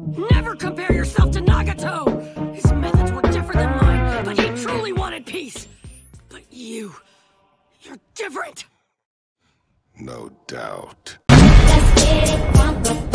Never compare yourself to Nagato! His methods were different than mine, but he truly wanted peace. But you're different. No doubt. Let's get it crunk.